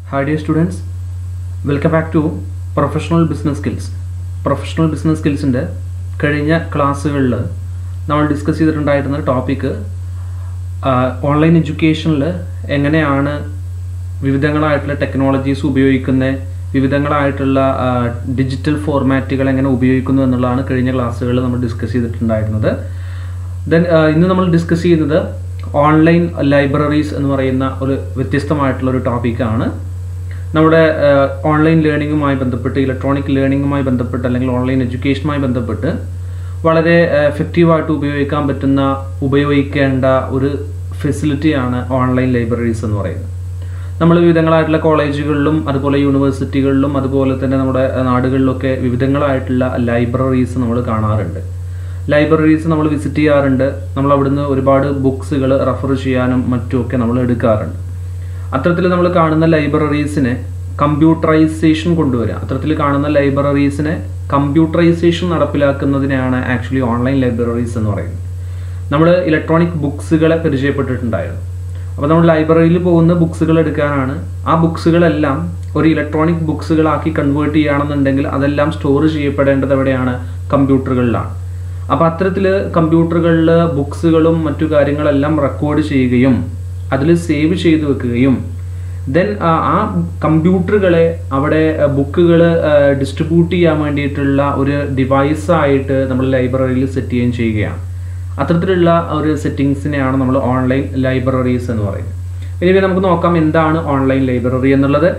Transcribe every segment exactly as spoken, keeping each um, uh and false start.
Hi dear students, welcome back to Professional Business Skills. Professional Business Skills in the കഴിഞ്ഞ ക്ലാസ്സുകളിൽ നമ്മൾ discuss ചെയ്തിട്ടുണ്ടായിരുന്ന topic online എഡ്യൂക്കേഷനിൽ എങ്ങനെയാണ് വിവിധങ്ങളായിട്ടുള്ള ടെക്നോളജീസ് ഉപയോഗിക്കുന്നത്, വിവിധങ്ങളായിട്ടുള്ള ഡിജിറ്റൽ ഫോർമാറ്റുകൾ എങ്ങനെ ഉപയോഗിക്കുന്നു എന്നുള്ളതാണ് കഴിഞ്ഞ ക്ലാസ്സുകളിൽ നമ്മൾ ഡിസ്കസ് ചെയ്തിട്ടുണ്ടായിരുന്നത്. ദെൻ ഇന്ന് നമ്മൾ ഡിസ്കസ് ചെയ്യുന്നത് ഓൺലൈൻ ലൈബ്രറീസ് എന്ന് പറയുന്ന ഒരു വ്യത്യസ്തമായിട്ടുള്ളൊരു ടോപ്പിക്കാണ്. നമ്മുടെ ഓൺലൈൻ ലേണിങ്ങുമായി ബന്ധപ്പെട്ട്, ഇലക്ട്രോണിക് ലേണിങ്ങുമായി ബന്ധപ്പെട്ട് അല്ലെങ്കിൽ ഓൺലൈൻ എഡ്യൂക്കേഷനുമായി ബന്ധപ്പെട്ട് വളരെ എഫക്റ്റീവായിട്ട് ഉപയോഗിക്കാൻ പറ്റുന്ന, ഉപയോഗിക്കേണ്ട ഒരു ഫെസിലിറ്റിയാണ് ഓൺലൈൻ ലൈബ്രറീസ് എന്ന് പറയുന്നത്. നമ്മൾ വിവിധങ്ങളായിട്ടുള്ള കോളേജുകളിലും അതുപോലെ യൂണിവേഴ്സിറ്റികളിലും അതുപോലെ തന്നെ നമ്മുടെ നാടുകളിലൊക്കെ വിവിധങ്ങളായിട്ടുള്ള ലൈബ്രറീസ് നമ്മൾ കാണാറുണ്ട്. ലൈബ്രറീസ് നമ്മൾ വിസിറ്റ് ചെയ്യാറുണ്ട്. നമ്മൾ അവിടുന്ന് ഒരുപാട് ബുക്സുകൾ റെഫർ ചെയ്യാനും മറ്റുമൊക്കെ നമ്മൾ എടുക്കാറുണ്ട്. അത്തരത്തിൽ നമ്മൾ കാണുന്ന ലൈബ്രറീസിനെ കമ്പ്യൂട്ടറൈസേഷൻ കൊണ്ടുവരിക, അത്തരത്തിൽ കാണുന്ന ലൈബ്രറീസിനെ കമ്പ്യൂട്ടറൈസേഷൻ നടപ്പിലാക്കുന്നതിനെയാണ് ആക്ച്വലി ഓൺലൈൻ ലൈബ്രറീസ് എന്ന് പറയുന്നത്. നമ്മൾ ഇലക്ട്രോണിക് ബുക്സുകളെ പരിചയപ്പെട്ടിട്ടുണ്ടായിരുന്നു. അപ്പോൾ നമ്മൾ ലൈബ്രറിയിൽ പോകുന്ന ബുക്സുകൾ എടുക്കാനാണ്. ആ ബുക്സുകളെല്ലാം ഒരു ഇലക്ട്രോണിക് ബുക്സുകളാക്കി കൺവേർട്ട് ചെയ്യുകയാണെന്നുണ്ടെങ്കിൽ അതെല്ലാം സ്റ്റോർ ചെയ്യപ്പെടേണ്ടത് എവിടെയാണ്? കമ്പ്യൂട്ടറുകളിലാണ്. അപ്പോൾ അത്തരത്തിൽ കമ്പ്യൂട്ടറുകളിൽ ബുക്സുകളും മറ്റു കാര്യങ്ങളെല്ലാം റെക്കോർഡ് ചെയ്യുകയും അതിൽ സേവ് ചെയ്ത് വെക്കുകയും ദെൻ ആ കമ്പ്യൂട്ടറുകളെ അവിടെ ബുക്കുകൾ ഡിസ്ട്രിബ്യൂട്ട് ചെയ്യാൻ വേണ്ടിയിട്ടുള്ള ഒരു ഡിവൈസായിട്ട് നമ്മൾ ലൈബ്രറിയിൽ സെറ്റ് ചെയ്യുകയും ചെയ്യുകയാണ്. അത്തരത്തിലുള്ള ഒരു സെറ്റിങ്സിനെയാണ് നമ്മൾ ഓൺലൈൻ ലൈബ്രറീസ് എന്ന് പറയുന്നത്. ഇനി നമുക്ക് നോക്കാം എന്താണ് ഓൺലൈൻ ലൈബ്രറി എന്നുള്ളത്.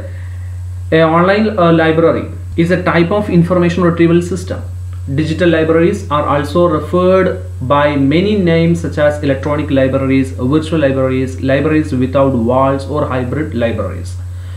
Online library is a type of information retrieval system. Digital libraries are also referred by many names such as electronic libraries, virtual libraries, libraries without walls or hybrid libraries.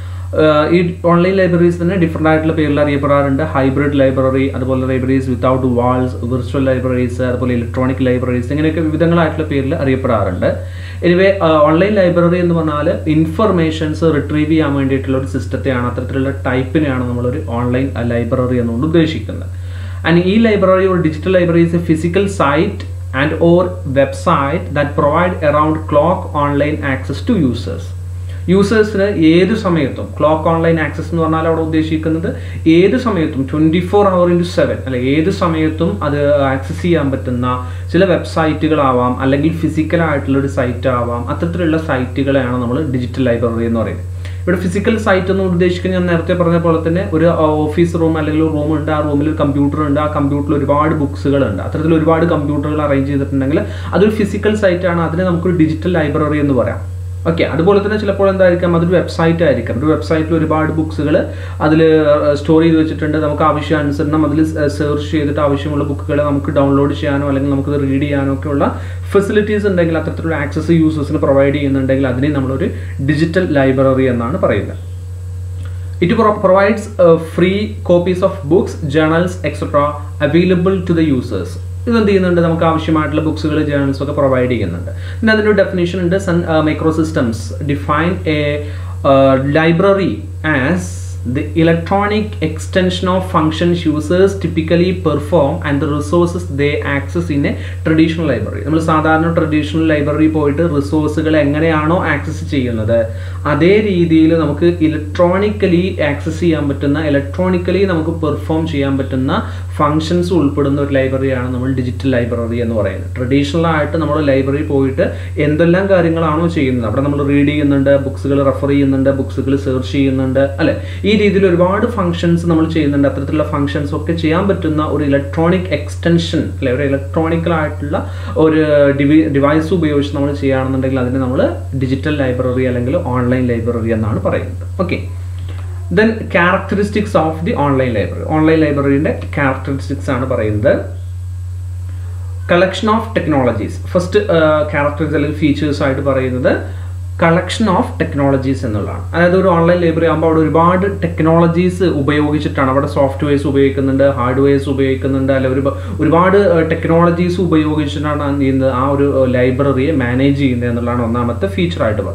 ഈ online libraries തന്നെ different ആയിട്ടുള്ള പേരിൽ അറിയപ്പെടാറുണ്ട്. Hybrid library, അതുപോലെ libraries without walls, virtual libraries, അതുപോലെ electronic libraries, ഇങ്ങനെയൊക്കെ വിവിധങ്ങളായിട്ടുള്ള പേരിൽ അറിയപ്പെടാറുണ്ട്. എനിവേ ഓൺലൈൻ ലൈബ്രറി എന്ന് പറഞ്ഞാൽ ഇൻഫർമേഷൻസ് റിട്രീവ് ചെയ്യാൻ വേണ്ടിയിട്ടുള്ള ഒരു സിസ്റ്റത്തെയാണ്, അത്തരത്തിലുള്ള ടൈപ്പിനെയാണ് നമ്മളൊരു ഓൺലൈൻ ലൈബ്രറി എന്നുകൊണ്ട് ഉദ്ദേശിക്കുന്നത്. And e-library or digital library is a physical site and or website that provide around clock online access to users. യൂസേഴ്സിന് ഏത് സമയത്തും ക്ലോക്ക് ഓൺലൈൻ ആക്സസ് എന്ന് പറഞ്ഞാൽ അവിടെ ഉദ്ദേശിക്കുന്നത് ഏത് സമയത്തും twenty four hour into seven അല്ലെ ഏത് സമയത്തും അത് ആക്സസ് ചെയ്യാൻ പറ്റുന്ന ചില വെബ്സൈറ്റുകളാവാം, അല്ലെങ്കിൽ ഫിസിക്കലായിട്ടുള്ളൊരു സൈറ്റ് ആവാം. അത്തരത്തിലുള്ള സൈറ്റുകളെയാണ് നമ്മൾ ഡിജിറ്റൽ ലൈബ്രറി എന്ന് പറയുന്നത്. ഇവിടെ ഫിസിക്കൽ സൈറ്റ് എന്ന് ഉദ്ദേശിക്കുന്നത് ഞാൻ നേരത്തെ പറഞ്ഞ പോലെ തന്നെ ഒരു ഓഫീസ് റൂം അല്ലെങ്കിൽ ഒരു റൂം ഉണ്ട്, ആ റൂമിൽ ഒരു കമ്പ്യൂട്ടർ ഉണ്ട്, ആ കമ്പ്യൂട്ടറിൽ ഒരുപാട് ബുക്സുകളുണ്ട്. അത്തരത്തിൽ ഒരുപാട് കമ്പ്യൂട്ടറുകൾ അറേഞ്ച് ചെയ്തിട്ടുണ്ടെങ്കിൽ അതൊരു ഫിസിക്കൽ സൈറ്റാണ്. അതിനെ നമുക്കൊരു ഡിജിറ്റൽ ലൈബ്രറി എന്ന് പറയാം. ഓക്കെ, അതുപോലെ തന്നെ ചിലപ്പോൾ എന്തായിരിക്കാം, അതൊരു വെബ്സൈറ്റ് ആയിരിക്കാം. ഒരു വെബ്സൈറ്റിൽ ഒരുപാട് ബുക്സുകൾ അതിൽ സ്റ്റോർ ചെയ്ത് വെച്ചിട്ടുണ്ട്. നമുക്ക് ആവശ്യാനുസരണം അതിൽ സെർച്ച് ചെയ്തിട്ട് ആവശ്യമുള്ള ബുക്കുകളെ നമുക്ക് ഡൗൺലോഡ് ചെയ്യാനോ അല്ലെങ്കിൽ നമുക്ക് റീഡ് ചെയ്യാനോ ഒക്കെ ഉള്ള ഫെസിലിറ്റീസ് ഉണ്ടെങ്കിൽ, അത്തരത്തിലുള്ള ആക്സസ് യൂസേഴ്സിന് പ്രൊവൈഡ് ചെയ്യുന്നുണ്ടെങ്കിൽ അതിനെ നമ്മളൊരു ഡിജിറ്റൽ ലൈബ്രറി എന്നാണ് പറയുന്നത്. It provides free copies of books, journals etcetera available to the users. ഇതെന്ത് ചെയ്യുന്നുണ്ട്, നമുക്ക് ആവശ്യമായിട്ടുള്ള ബുക്സുകൾ, ജേർണൽസ് ഒക്കെ പ്രൊവൈഡ് ചെയ്യുന്നുണ്ട്. പിന്നെ അതിൻ്റെ ഡെഫിനേഷൻ ഉണ്ട്. Sun Microsystems define a library as the electronic extension of functions users typically perform and the resources they access in a traditional library. നമ്മൾ സാധാരണ ട്രഡീഷണൽ ലൈബ്രറി പോയിട്ട് റിസോഴ്സുകൾ എങ്ങനെയാണോ ആക്സസ് ചെയ്യുന്നത് അതേ രീതിയിൽ നമുക്ക് ഇലക്ട്രോണിക്കലി ആക്സസ് ചെയ്യാൻ പറ്റുന്ന, ഇലക്ട്രോണിക്കലി നമുക്ക് പെർഫോം ചെയ്യാൻ പറ്റുന്ന ഫങ്ഷൻസ് ഉൾപ്പെടുന്ന ഒരു ലൈബ്രറിയാണ് നമ്മൾ ഡിജിറ്റൽ ലൈബ്രറി എന്ന് പറയുന്നത്. ട്രഡീഷണൽ ആയിട്ട് നമ്മൾ ലൈബ്രറി പോയിട്ട് എന്തെല്ലാം കാര്യങ്ങളാണോ ചെയ്യുന്നത്, അവിടെ നമ്മൾ റീഡ് ചെയ്യുന്നുണ്ട്, ബുക്സുകൾ റെഫർ ചെയ്യുന്നുണ്ട്, ബുക്സുകൾ സെർച്ച് ചെയ്യുന്നുണ്ട് അല്ലെ, ഈ രീതിയിൽ ഒരുപാട് ഫങ്ഷൻസ് നമ്മൾ ചെയ്യുന്നുണ്ട്. അത്തരത്തിലുള്ള ഫങ്ഷൻസ് ഒക്കെ ചെയ്യാൻ പറ്റുന്ന ഒരു ഇലക്ട്രോണിക് എക്സ്റ്റൻഷൻ അല്ലെ, ഒരു ഇലക്ട്രോണിക്കലായിട്ടുള്ള ഒരു ഡിവൈ ഡിവൈസ് ഉപയോഗിച്ച് നമ്മൾ ചെയ്യുകയാണെന്നുണ്ടെങ്കിൽ അതിനെ നമ്മൾ ഡിജിറ്റൽ ലൈബ്രറി അല്ലെങ്കിൽ ഓൺലൈൻ ലൈബ്രറി എന്നാണ് പറയുന്നത്. Okay, then characteristics of the online library. Online ലൈബ്രറിയുടെ ക്യാരക്ടറിസ്റ്റിക്സ് ആണ് പറയുന്നത്. Collection of technologies. First characteristics അല്ലെങ്കിൽ ഫീച്ചേഴ്സ് ആയിട്ട് പറയുന്നത് കളക്ഷൻ ഓഫ് ടെക്നോളജീസ് എന്നുള്ളതാണ്. അതായത് ഒരു ഓൺലൈൻ ലൈബ്രറി ആകുമ്പോൾ അവിടെ ഒരുപാട് ടെക്നോളജീസ് ഉപയോഗിച്ചിട്ടാണ്, അവിടെ സോഫ്റ്റ്വെയർസ് ഉപയോഗിക്കുന്നുണ്ട്, ഹാർഡ്വെയർസ് ഉപയോഗിക്കുന്നുണ്ട്, അല്ലെ ഒരു ഒരുപാട് ടെക്നോളജീസ് ഉപയോഗിച്ചിട്ടാണ് എന്ത് ചെയ്യുന്നത്, ആ ഒരു ലൈബ്രറിയെ മാനേജ് ചെയ്യുന്നത് എന്നുള്ളതാണ് ഒന്നാമത്തെ ഫീച്ചറായിട്ട് പറയുന്നത്.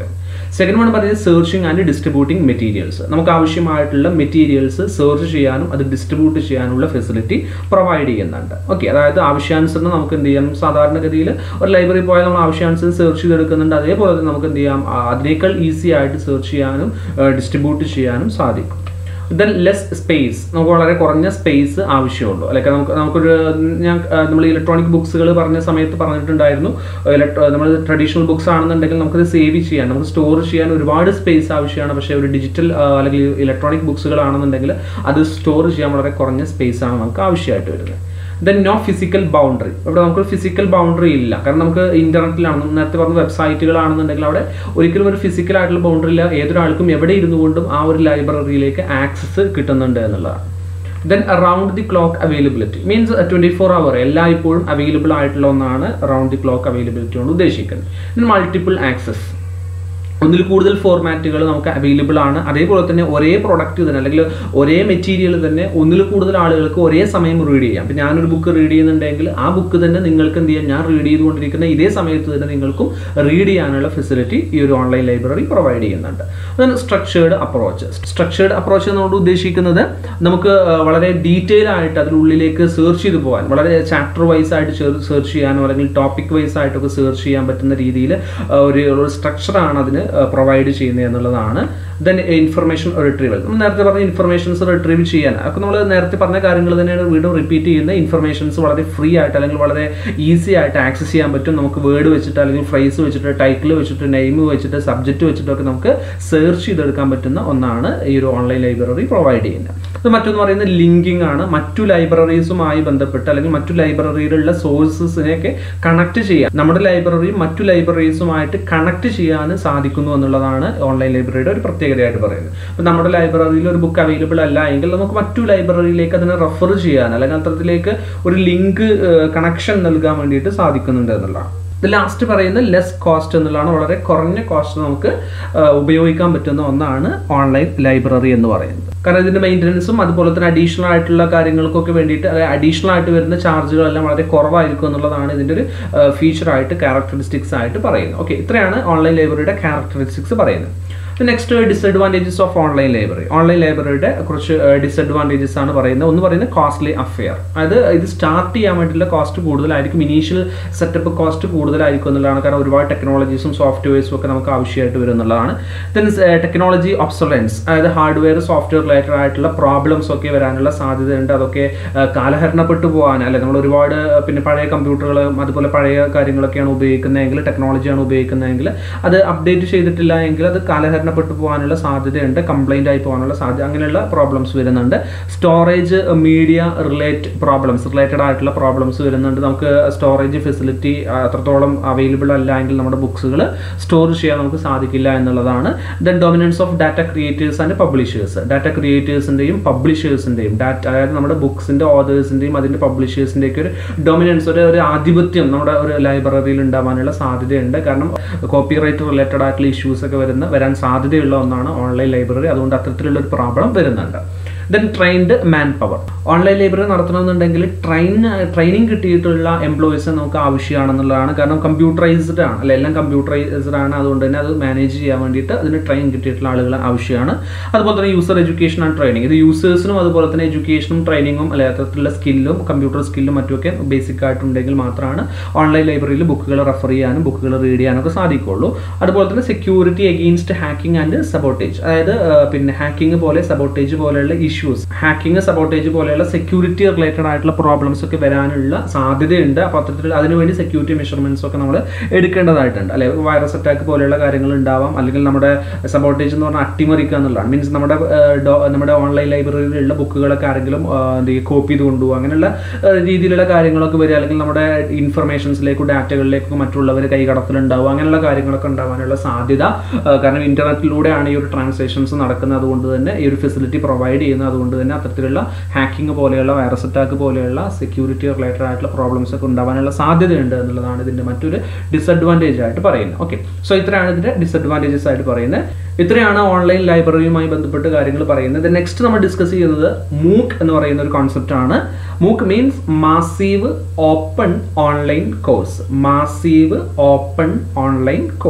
സെക്കൻഡ് വൺ പറയുന്നത് സെർച്ചിങ് ആൻഡ് ഡിസ്ട്രിബ്യൂട്ടിംഗ് മെറ്റീരിയൽസ്. നമുക്ക് ആവശ്യമായിട്ടുള്ള മെറ്റീരിയൽസ് സെർച്ച് ചെയ്യാനും അത് ഡിസ്ട്രിബ്യൂട്ട് ചെയ്യാനുള്ള ഫെസിലിറ്റി പ്രൊവൈഡ് ചെയ്യുന്നുണ്ട്. ഓക്കെ, അതായത് ആവശ്യാനുസരണം നമുക്ക് എന്ത് ചെയ്യാം, സാധാരണഗതിയിൽ ഒരു ലൈബ്രറി പോയാൽ നമ്മൾ ആവശ്യാനുസരണം സെർച്ച് ചെയ്തെടുക്കുന്നുണ്ട്. അതേപോലെ തന്നെ നമുക്ക് എന്ത് ചെയ്യാം, അതിനേക്കാൾ ഈസി ആയിട്ട് സെർച്ച് ചെയ്യാനും ഡിസ്ട്രിബ്യൂട്ട് ചെയ്യാനും സാധിക്കും. ദെൻ ലെസ് സ്പേസ്, നമുക്ക് വളരെ കുറഞ്ഞ സ്പേസ് ആവശ്യമുള്ളൂ. അല്ലെങ്കിൽ നമുക്ക് നമുക്കൊരു ഞാൻ നമ്മൾ ഇലക്ട്രോണിക് ബുക്സുകൾ പറഞ്ഞ സമയത്ത് പറഞ്ഞിട്ടുണ്ടായിരുന്നു, നമ്മൾ ട്രഡീഷണൽ ബുക്സ് ആണെന്നുണ്ടെങ്കിൽ നമുക്കത് സേവ് ചെയ്യാൻ, നമുക്ക് സ്റ്റോർ ചെയ്യാൻ ഒരുപാട് സ്പേസ് ആവശ്യമാണ്. പക്ഷേ ഒരു ഡിജിറ്റൽ അല്ലെങ്കിൽ ഇലക്ട്രോണിക് ബുക്സുകളാണെന്നുണ്ടെങ്കിൽ അത് സ്റ്റോർ ചെയ്യാൻ വളരെ കുറഞ്ഞ സ്പേസ് ആണ് നമുക്ക് ആവശ്യമായിട്ട് വരുന്നത്. ദെൻ നോ ഫിസിക്കൽ ബൗണ്ടറി, ഇവിടെ നമുക്ക് ഫിസിക്കൽ ബൗണ്ടറി ഇല്ല. കാരണം നമുക്ക് ഇന്റർനെറ്റിലാണ്, നേരത്തെ പറഞ്ഞ വെബ്സൈറ്റുകളാണെന്നുണ്ടെങ്കിൽ അവിടെ ഒരിക്കലും ഒരു ഫിസിക്കൽ ആയിട്ടുള്ള ബൗണ്ടറി ഇല്ല. ഏതൊരാൾക്കും എവിടെ ഇരുന്നു കൊണ്ടും ആ ഒരു ലൈബ്രറിയിലേക്ക് ആക്സസ് കിട്ടുന്നുണ്ട് എന്നുള്ളതാണ്. Then around the clock availability means twenty four hour എല്ലായ്പ്പോഴും അവൈലബിൾ ആയിട്ടുള്ള ഒന്നാണ് അറൗണ്ട് ദി ക്ലോക്ക് അവൈലബിലിറ്റി കൊണ്ട് ഉദ്ദേശിക്കുന്നത്. ദെൻ മൾട്ടിപ്പിൾ ആക്സസ്, ഒന്നിൽ കൂടുതൽ ഫോർമാറ്റുകൾ നമുക്ക് അവൈലബിൾ ആണ്. അതേപോലെ തന്നെ ഒരേ പ്രൊഡക്റ്റ് തന്നെ അല്ലെങ്കിൽ ഒരേ മെറ്റീരിയൽ തന്നെ ഒന്നിൽ കൂടുതൽ ആളുകൾക്ക് ഒരേ സമയം റീഡ് ചെയ്യാം. അപ്പം ഞാനൊരു ബുക്ക് റീഡ് ചെയ്യുന്നുണ്ടെങ്കിൽ ആ ബുക്ക് തന്നെ നിങ്ങൾക്ക് എന്ത് ചെയ്യാം, ഞാൻ റീഡ് ചെയ്തുകൊണ്ടിരിക്കുന്ന ഇതേ സമയത്ത് തന്നെ നിങ്ങൾക്കും റീഡ് ചെയ്യാനുള്ള ഫെസിലിറ്റി ഈ ഒരു ഓൺലൈൻ ലൈബ്രറി പ്രൊവൈഡ് ചെയ്യുന്നുണ്ട്. Then structured approach, structured approach എന്നോട് ഉദ്ദേശിക്കുന്നത് നമുക്ക് വളരെ ഡീറ്റെയിൽ ആയിട്ട് അതിനുള്ളിലേക്ക് സെർച്ച് ചെയ്ത് പോകാൻ, വളരെ ചാപ്റ്റർ വൈസ് ആയിട്ട് സെർച്ച് ചെയ്യാനോ അല്ലെങ്കിൽ ടോപ്പിക് വൈസ് ആയിട്ടൊക്കെ സെർച്ച് ചെയ്യാൻ പറ്റുന്ന രീതിയിൽ ഒരു സ്ട്രക്ചറാണ് അതിന് പ്രൊവൈഡ് ചെയ്യുന്നത് എന്നുള്ളതാണ്. ദെൻ ഇൻഫർമേഷൻ റിട്രീവൽ, നമ്മൾ നേരത്തെ പറഞ്ഞ ഇൻഫർമേഷൻസ് റിട്രീവ് ചെയ്യാൻ ഒക്കെ നമ്മൾ നേരത്തെ പറഞ്ഞ കാര്യങ്ങൾ തന്നെയാണ് വീണ്ടും റിപ്പീറ്റ് ചെയ്യുന്ന. ഇൻഫർമേഷൻസ് വളരെ ഫ്രീ ആയിട്ട് അല്ലെങ്കിൽ വളരെ ഈസി ആയിട്ട് ആക്സസ് ചെയ്യാൻ പറ്റും. നമുക്ക് വേർഡ് വെച്ചിട്ട് അല്ലെങ്കിൽ ഫ്രേസ് വെച്ചിട്ട് ടൈറ്റിൽ വെച്ചിട്ട് നെയിം വെച്ചിട്ട് സബ്ജക്റ്റ് വെച്ചിട്ടൊക്കെ നമുക്ക് സെർച്ച് ചെയ്തെടുക്കാൻ പറ്റുന്ന ഒന്നാണ് ഈ ഒരു ഓൺലൈൻ ലൈബ്രറി പ്രൊവൈഡ് ചെയ്യുന്നത്. അത് മറ്റൊന്ന് പറയുന്നത് ലിങ്കിങ് ആണ്. മറ്റു ലൈബ്രറീസുമായി ബന്ധപ്പെട്ട് അല്ലെങ്കിൽ മറ്റു ലൈബ്രറിയിലുള്ള സോഴ്സസിനെയൊക്കെ കണക്ട് ചെയ്യാൻ, നമ്മുടെ ലൈബ്രറിയും മറ്റു ലൈബ്രറീസുമായിട്ട് കണക്ട് ചെയ്യാൻ സാധിക്കുന്നു എന്നുള്ളതാണ് ഓൺലൈൻ ലൈബ്രറിയുടെ ഒരു പ്രത്യേകതയായിട്ട് പറയുന്നത്. അപ്പം നമ്മുടെ ലൈബ്രറിയിൽ ഒരു ബുക്ക് അവൈലബിൾ അല്ല എങ്കിൽ നമുക്ക് മറ്റു ലൈബ്രറിയിലേക്ക് അതിനെ റെഫർ ചെയ്യാൻ അല്ലെങ്കിൽ അത്തരത്തിലേക്ക് ഒരു ലിങ്ക് കണക്ഷൻ നൽകാൻ വേണ്ടിയിട്ട് സാധിക്കുന്നുണ്ട് എന്നുള്ളതാണ്. ഇത് ലാസ്റ്റ് പറയുന്നത് ലെസ് കോസ്റ്റ് എന്നുള്ളതാണ്. വളരെ കുറഞ്ഞ കോസ്റ്റ് നമുക്ക് ഉപയോഗിക്കാൻ പറ്റുന്ന ഒന്നാണ് ഓൺലൈൻ ലൈബ്രറി എന്ന് പറയുന്നത്. കാരണം ഇതിന്റെ മെയിൻ്റനൻസും അതുപോലെ തന്നെ അഡീഷണൽ ആയിട്ടുള്ള കാര്യങ്ങൾക്കൊക്കെ വേണ്ടിയിട്ട് അതായത് അഡീഷണൽ ആയിട്ട് വരുന്ന ചാർജുകളെല്ലാം വളരെ കുറവായിരിക്കും എന്നുള്ളതാണ് ഇതിൻ്റെ ഒരു ഫീച്ചറായിട്ട് ക്യാരക്ടറിസ്റ്റിക്സ് ആയിട്ട് പറയുന്നത്. ഓക്കെ, ഇത്രയാണ് ഓൺലൈൻ ലൈബ്രറിയുടെ ക്യാരക്ടറിസ്റ്റിക്സ് പറയുന്നത്. Next disadvantages of online library. Online ലൈബ്രറിയുടെ കുറച്ച് ഡിസഡ്വാൻറ്റേജസ് ആണ് പറയുന്നത്. ഒന്ന് പറയുന്നത് കോസ്റ്റ്ലി അഫെയർ, അതായത് ഇത് സ്റ്റാർട്ട് ചെയ്യാൻ വേണ്ടിയിട്ടുള്ള കോസ്റ്റ് കൂടുതലായിരിക്കും, ഇനീഷ്യൽ സെറ്റപ്പ് കോസ്റ്റ് കൂടുതലായിരിക്കും എന്നുള്ളതാണ്. കാരണം ഒരുപാട് ടെക്നോളജീസും സോഫ്റ്റ്വെയർസും ഒക്കെ നമുക്ക് ആവശ്യമായിട്ട് വരും എന്നുള്ളതാണ്. ദെൻ ടെക്നോളജി ഒബ്സൊലൻസ്, അതായത് ഹാർഡ്വെയർ സോഫ്റ്റ്വെയർ റിലേറ്റഡ് ആയിട്ടുള്ള പ്രോബ്ലംസ് ഒക്കെ വരാനുള്ള സാധ്യതയുണ്ട്. അതൊക്കെ കാലഹരണപ്പെട്ടു പോകാൻ അല്ലെ നമ്മൾ ഒരുപാട് പിന്നെ പഴയ കമ്പ്യൂട്ടറുകളും അതുപോലെ പഴയ കാര്യങ്ങളൊക്കെയാണ് ഉപയോഗിക്കുന്നതെങ്കിൽ, ടെക്നോളജിയാണ് ഉപയോഗിക്കുന്നതെങ്കിൽ അത് അപ്ഡേറ്റ് ചെയ്തിട്ടില്ല എങ്കിൽ അത് കാലഹരണ പ്പെട്ടു പോകാനുള്ള സാധ്യതയുണ്ട്, കംപ്ലൈന്റ് ആയി പോകാനുള്ള സാധ്യത, അങ്ങനെയുള്ള പ്രോബ്ലംസ് വരുന്നുണ്ട്. Storage media relate problems related ആയിട്ടുള്ള പ്രോബ്ലംസ് വരുന്നുണ്ട്. നമുക്ക് സ്റ്റോറേജ് ഫെസിലിറ്റി അത്രത്തോളം അവൈലബിൾ അല്ല എങ്കിൽ നമ്മുടെ ബുക്സുകൾ സ്റ്റോർ ചെയ്യാൻ നമുക്ക് സാധിക്കില്ല എന്നുള്ളതാണ്. Then dominance of data creators and publishers, data ക്രിയേറ്റേഴ്സിന്റെയും പബ്ലിഷേഴ്സിന്റെയും ഡാറ്റ അതായത് നമ്മുടെ ബുക്സിന്റെ ഓതേഴ്സിന്റെയും അതിന്റെ പബ്ലിഷേഴ്സിന്റെ ഒക്കെ ഒരു ഡൊമിനൻസ്, ഒരു ഒരു ആധിപത്യം നമ്മുടെ ഒരു ലൈബ്രറിയിൽ ഉണ്ടാവാനുള്ള സാധ്യതയുണ്ട്. കാരണം കോപ്പിറൈറ്റ് റിലേറ്റഡ് ആയിട്ടുള്ള ഇഷ്യൂസ് ഒക്കെ വരുന്ന വരാൻ സാധ്യതയുള്ള ഒന്നാണ് ഓൺലൈൻ ലൈബ്രറി. അതുകൊണ്ട് അത്തരത്തിലുള്ള ഒരു പ്രോബ്ലം വരുന്നുണ്ട്. Then trained manpower, online library നടത്തണമെന്നുണ്ടെങ്കിൽ ട്രെയിൻ ട്രെയിനിങ് കിട്ടിയിട്ടുള്ള എംപ്ലോയീസ് നമുക്ക് ആവശ്യമാണെന്നുള്ളതാണ്. കാരണം കമ്പ്യൂട്ടറൈസ്ഡ് ആണ് അല്ലെ, എല്ലാം കമ്പ്യൂട്ടറൈസ്ഡ് ആണ്. അതുകൊണ്ട് തന്നെ അത് മാനേജ് ചെയ്യാൻ വേണ്ടിയിട്ട് അതിന് ട്രെയിൻ കിട്ടിയിട്ടുള്ള ആളുകൾ ആവശ്യമാണ്. അതുപോലെ തന്നെ യൂസർ എഡ്യൂക്കേഷൻ ആൻഡ് ട്രെയിനിങ്, ഇത് യൂസേഴ്സിനും അതുപോലെ തന്നെ എഡ്യൂക്കേഷനും ട്രെയിനിങ്ങും അല്ലെ അത്തരത്തിലുള്ള സ്കില്ലും കമ്പ്യൂട്ടർ സ്കില്ലും മറ്റുമൊക്കെ ബേസിക് ആയിട്ടുണ്ടെങ്കിൽ മാത്രമാണ് ഓൺലൈൻ ലൈബ്രറിയിൽ ബുക്കുകൾ റെഫർ ചെയ്യാനും ബുക്കുകൾ റീഡ് ചെയ്യാനൊക്കെ സാധിക്കുള്ളൂ. അതുപോലെ തന്നെ security against hacking and sabotage, അതായത് പിന്നെ ഹാക്കിംഗ് പോലെ സബോട്ടേജ് പോലെയുള്ള ഇഷ്യൂസ്, ഹാക്കിംഗ് സബോട്ടേജ് പോലെയുള്ള സെക്യൂരിറ്റി റിലേറ്റഡ് ആയിട്ടുള്ള പ്രോബ്ലംസ് ഒക്കെ വരാനുള്ള സാധ്യതയുണ്ട്. അപ്പോൾ അത്തരത്തിൽ അതിനുവേണ്ടി സെക്യൂരിറ്റി മെഷർമെന്റ്സ് ഒക്കെ നമ്മൾ എടുക്കേണ്ടതായിട്ടുണ്ട് അല്ലെ. വൈറസ് അറ്റാക്ക് പോലെയുള്ള കാര്യങ്ങൾ ഉണ്ടാവാം, അല്ലെങ്കിൽ നമ്മുടെ സബോട്ടേജ് എന്ന് പറഞ്ഞാൽ അട്ടിമറിക്കുക എന്നുള്ളതാണ്. മീൻസ് നമ്മുടെ നമ്മുടെ ഓൺലൈൻ ലൈബ്രറിയിലുള്ള ബുക്കുകളൊക്കെ ആരെങ്കിലും കോപ്പി ചെയ്ത് കൊണ്ടുപോകുക, അങ്ങനെയുള്ള രീതിയിലുള്ള കാര്യങ്ങളൊക്കെ വരിക, അല്ലെങ്കിൽ നമ്മുടെ ഇൻഫർമേഷൻസിലേക്കും ഡാറ്റകളിലേക്കും മറ്റുള്ളവർ കൈകടത്തലുണ്ടാവുക, അങ്ങനെയുള്ള കാര്യങ്ങളൊക്കെ ഉണ്ടാവാനുള്ള സാധ്യത. കാരണം ഇന്റർനെറ്റിലൂടെയാണ് ഈ ഒരു ട്രാൻസാക്ഷൻസ് നടക്കുന്നത്. അതുകൊണ്ട് തന്നെ ഈ ഒരു ഫെസിലിറ്റി പ്രൊവൈഡ് ചെയ്യുന്നത്. അതുകൊണ്ട് തന്നെ അത്തരത്തിലുള്ള ഹാക്കിംഗ് പോലെയുള്ള വൈറസ് അറ്റാക്ക് പോലെയുള്ള സെക്യൂരിറ്റി റിലേറ്റഡ് ആയിട്ടുള്ള പ്രോബ്ലംസ് ഒക്കെ ഉണ്ടാവാനുള്ള സാധ്യതയുണ്ട് എന്നുള്ളതാണ് ഇതിന്റെ മറ്റൊരു ഡിസഡ്വാൻറ്റേജ് ആയിട്ട് പറയുന്നത്. ഓക്കെ, സോ ഇത്രയാണ് ഇതിന്റെ ഡിസഡ്വാൻറ്റേജസ് ആയിട്ട് പറയുന്നത്. ഇത്രയാണ് ഓൺലൈൻ ലൈബ്രറിയുമായി ബന്ധപ്പെട്ട് കാര്യങ്ങൾ പറയുന്നത്. നെക്സ്റ്റ് നമ്മൾ ഡിസ്കസ് ചെയ്യുന്നത് മൂക്ക് എന്ന് പറയുന്ന ഒരു കോൺസെപ്റ്റ് ആണ്. MOOC means massive open online course. Massive open online course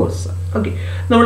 okay, നമ്മൾ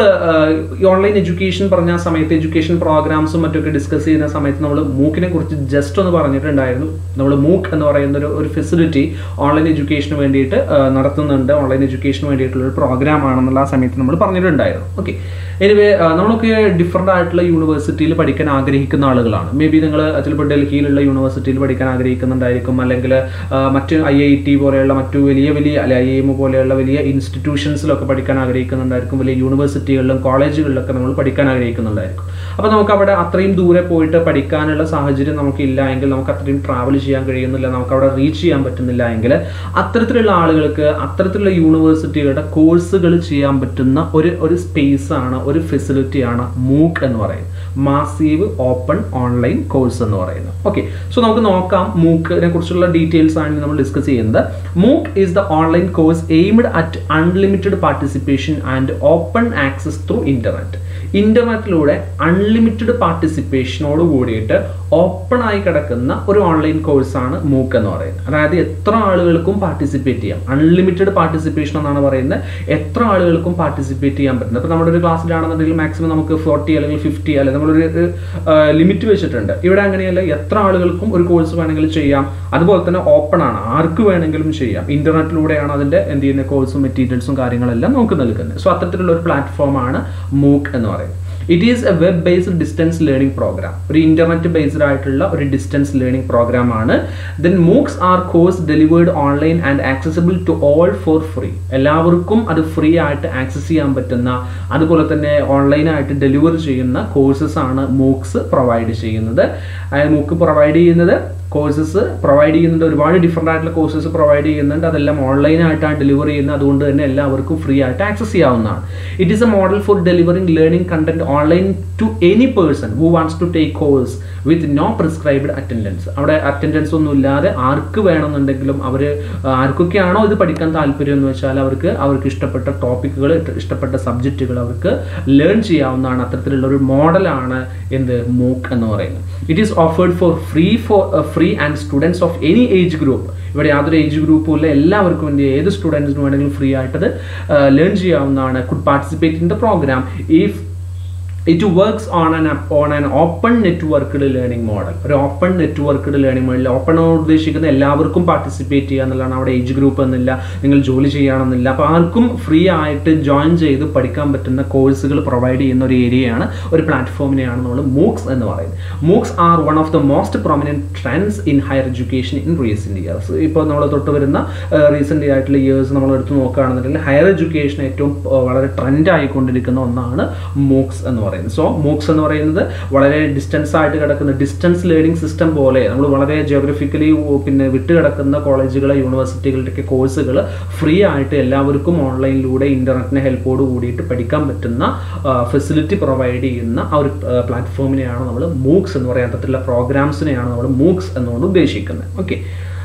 ഈ ഓൺലൈൻ എഡ്യൂക്കേഷൻ പറഞ്ഞ സമയത്ത് എഡ്യൂക്കേഷൻ പ്രോഗ്രാംസും മറ്റൊക്കെ ഡിസ്കസ് ചെയ്യുന്ന സമയത്ത് നമ്മൾ മൂക്കിനെ കുറിച്ച് ജസ്റ്റ് ഒന്ന് പറഞ്ഞിട്ടുണ്ടായിരുന്നു. നമ്മൾ മൂക്ക് എന്ന് പറയുന്ന ഒരു ഒരു ഫെസിലിറ്റി ഓൺലൈൻ എഡ്യൂക്കേഷന് വേണ്ടിയിട്ട് നടത്തുന്നുണ്ട്, ഓൺലൈൻ എഡ്യൂക്കേഷന് വേണ്ടിയിട്ടുള്ള ഒരു പ്രോഗ്രാം ആണെന്നുള്ള ആ സമയത്ത് നമ്മൾ പറഞ്ഞിട്ടുണ്ടായിരുന്നു. ഓക്കെ, എനിവേ നമ്മളൊക്കെ ഡിഫറെൻ്റ് ആയിട്ടുള്ള യൂണിവേഴ്സിറ്റിയിൽ പഠിക്കാൻ ആഗ്രഹിക്കുന്ന ആളുകളാണ്. മേ ബി നിങ്ങൾ ചിലപ്പോൾ ഡൽഹിയിലുള്ള യൂണിവേഴ്സിറ്റിയിൽ പഠിക്കാൻ ആഗ്രഹിക്കുന്നുണ്ടായിരിക്കും, അല്ലെങ്കിൽ മറ്റ് ഐ ഐ ടി പോലെയുള്ള മറ്റു വലിയ വലിയ അല്ലെ ഐ എം പോലെയുള്ള വലിയ ഇൻസ്റ്റിറ്റ്യൂഷൻസിലൊക്കെ പഠിക്കാൻ ആഗ്രഹിക്കുന്നുണ്ടായിരിക്കും, വലിയ യൂണിവേഴ്സിറ്റികളിലും കോളേജുകളിലൊക്കെ നമ്മൾ പഠിക്കാൻ ആഗ്രഹിക്കുന്നുണ്ടായിരിക്കും. അപ്പോൾ നമുക്ക് അവിടെ അത്രയും ദൂരെ പോയിട്ട് പഠിക്കാനുള്ള സാഹചര്യം നമുക്കില്ല എങ്കിൽ, നമുക്ക് അത്രയും ട്രാവൽ ചെയ്യാൻ കഴിയുന്നില്ല, നമുക്ക് അവിടെ റീച്ച് ചെയ്യാൻ പറ്റുന്നില്ല എങ്കിൽ, അത്തരത്തിലുള്ള ആളുകൾക്ക് അത്തരത്തിലുള്ള യൂണിവേഴ്സിറ്റികളുടെ കോഴ്സുകൾ ചെയ്യാൻ പറ്റുന്ന ഒരു ഒരു സ്പേസ് ആണ്, ഒരു ഫെസിലിറ്റിയാണ് മൂക്ക് എന്ന് പറയുന്നത്, മാസീവ് ഓപ്പൺ ഓൺലൈൻ കോഴ്സ് എന്ന് പറയുന്നത്. ഓക്കെ, സോ നമുക്ക് നോക്കാം മൂക്കിനെ കുറിച്ചുള്ള ഡീറ്റെയിൽസ് ആണ് നമ്മൾ ഡിസ്കസ് ചെയ്യുന്നത്. MOOC is the online course aimed at unlimited participation and open access through internet. ഇന്റർനെറ്റിലൂടെ അൺലിമിറ്റഡ് പാർട്ടിസിപ്പേഷനോട് കൂടിയിട്ട് ഓപ്പൺ ആയി കിടക്കുന്ന ഒരു ഓൺലൈൻ കോഴ്സാണ് മൂക്ക് എന്ന് പറയുന്നത്. അതായത് എത്ര ആളുകൾക്കും പാർട്ടിസിപ്പേറ്റ് ചെയ്യാം, അൺലിമിറ്റഡ് പാർട്ടിസിപ്പേഷൻ എന്നാണ് പറയുന്നത്, എത്ര ആളുകൾക്കും പാർട്ടിസിപ്പേറ്റ് ചെയ്യാൻ പറ്റുന്നത്. അപ്പോൾ നമ്മുടെ ഒരു ക്ലാസ്സിലാണെന്നുണ്ടെങ്കിൽ മാക്സിമം നമുക്ക് ഫോർട്ടി അല്ലെങ്കിൽ ഫിഫ്റ്റി അല്ലെങ്കിൽ നമ്മളൊരു ലിമിറ്റ് വെച്ചിട്ടുണ്ട്. ഇവിടെ അങ്ങനെയല്ല, എത്ര ആളുകൾക്കും ഒരു കോഴ്സ് വേണമെങ്കിൽ ചെയ്യാം. അതുപോലെ തന്നെ ഓപ്പൺ ആണ്, ആർക്ക് വേണമെങ്കിലും ചെയ്യാം. ഇന്റർനെറ്റിലൂടെയാണ് അതിന്റെ എന്ത് ചെയ്യുന്ന കോഴ്സും മെറ്റീരിയൽസും കാര്യങ്ങളെല്ലാം നമുക്ക് നൽകുന്നത്. സോ അത്തരത്തിലുള്ള ഒരു പ്ലാറ്റ്ഫോമാണ് മൂക്ക് എന്ന് പറയുന്നത്. It is a web based distance learning program. ഒരു ഇന്റർനെറ്റ് ബേസ്ഡ് ആയിട്ടുള്ള ഒരു ഡിസ്റ്റൻസ് ലേണിംഗ് പ്രോഗ്രാം ആണ്. Then MOOCs are course delivered online and accessible to all for free. എല്ലാവർക്കും അത് ഫ്രീ ആയിട്ട് ആക്സസ് ചെയ്യാൻ പറ്റുന്ന, അതുപോലെ തന്നെ ഓൺലൈനായിട്ട് ഡെലിവർ ചെയ്യുന്ന കോഴ്സസ് ആണ് മൂക്സ് പ്രൊവൈഡ് ചെയ്യുന്നത്. മൂക്ക് പ്രൊവൈഡ് ചെയ്യുന്നത് കോഴ്സസ് പ്രൊവൈഡ് ചെയ്യുന്നുണ്ട്, ഒരുപാട് ഡിഫറെൻ്റ് ആയിട്ടുള്ള കോഴ്സസ് പ്രൊവൈഡ് ചെയ്യുന്നുണ്ട്. അതെല്ലാം ഓൺലൈനായിട്ടാണ് ഡെലിവർ ചെയ്യുന്നത്, അതുകൊണ്ട് തന്നെ എല്ലാവർക്കും ഫ്രീ ആയിട്ട് ആക്സസ് ചെയ്യാവുന്നതാണ്. It is a model for delivering learning content online to any person who wants to take course with no prescribed attendance. അവിടെ അറ്റൻഡൻസ് ഒന്നും ഇല്ലാതെ ആർക്ക് വേണമെന്നുണ്ടെങ്കിലും അവർ ആർക്കൊക്കെയാണോ ഇത് പഠിക്കാൻ താല്പര്യം എന്ന് വെച്ചാൽ അവർക്ക് അവർക്ക് ഇഷ്ടപ്പെട്ട ടോപ്പിക്കുകൾ, ഇഷ്ടപ്പെട്ട സബ്ജക്റ്റുകൾ അവർക്ക് ലേൺ ചെയ്യാവുന്നതാണ്. അത്തരത്തിലുള്ള ഒരു മോഡലാണ് എന്ത് മൂക്ക് എന്ന് പറയുന്നത്. It is offered for free for free and students of any age group. ഇവിടെ യാതൊരു ഏജ് ഗ്രൂപ്പും ഇല്ല, എല്ലാവർക്കും വേണ്ടി ഏത് സ്റ്റുഡൻസിന് വേണമെങ്കിലും ഫ്രീ ആയിട്ടത് ലേൺ ചെയ്യാവുന്നതാണ്. Could participate in the program if it works on an on an open networked learning model. ഒരു open networked learning model. Open ഉദ്ദേശിക്കുന്നത് എല്ലാവർക്കും പാർട്ടിസിപ്പേറ്റ് ചെയ്യുക എന്നുള്ളതാണ്. അവിടെ ഏജ് ഗ്രൂപ്പ് എന്നില്ല, നിങ്ങൾ ജോലി ചെയ്യണമെന്നില്ല. അപ്പോൾ ആർക്കും ഫ്രീ ആയിട്ട് ജോയിൻ ചെയ്ത് പഠിക്കാൻ പറ്റുന്ന കോഴ്സുകൾ പ്രൊവൈഡ് ചെയ്യുന്ന ഒരു ഏരിയയാണ്, ഒരു പ്ലാറ്റ്ഫോമിനെയാണ് നമ്മൾ മൂക്സ് എന്ന് പറയുന്നത്. MOOCs are one of the most prominent trends in higher education in recent years. ഇപ്പോൾ നമ്മൾ തൊട്ട് വരുന്ന റീസെൻ്റ് ആയിട്ടുള്ള ഇയേഴ്സ് നമ്മൾ എടുത്ത് നോക്കുകയാണെന്നുണ്ടെങ്കിൽ ഹയർ എഡ്യൂക്കേഷൻ ഏറ്റവും വളരെ ട്രെൻഡ് ആയിക്കൊണ്ടിരിക്കുന്ന ഒന്നാണ് മൂക്സ് എന്ന് പറയുന്നത്. സോ മൂക്സ് എന്ന് പറയുന്നത് വളരെ ഡിസ്റ്റൻസ് ആയിട്ട് കിടക്കുന്ന ഡിസ്റ്റൻസ് ലേണിംഗ് സിസ്റ്റം പോലെ നമ്മൾ വളരെ ജിയോഗ്രഫിക്കലി പിന്നെ വിട്ട് കിടക്കുന്ന കോളേജുകളെ യൂണിവേഴ്സിറ്റികളുടെയൊക്കെ കോഴ്സുകൾ ഫ്രീ ആയിട്ട് എല്ലാവർക്കും ഓൺലൈനിലൂടെ ഇന്റർനെറ്റിന്റെ ഹെൽപ്പോട് കൂടിയിട്ട് പഠിക്കാൻ പറ്റുന്ന ഫെസിലിറ്റി പ്രൊവൈഡ് ചെയ്യുന്ന ആ ഒരു പ്ലാറ്റ്ഫോമിനെയാണ് നമ്മൾ മൂക്സ് എന്ന് പറയുന്ന തരത്തിലുള്ള പ്രോഗ്രാംസിനെയാണ് നമ്മൾ മൂക്സ് എന്നുകൊണ്ട് ഉദ്ദേശിക്കുന്നത്. ഓക്കെ,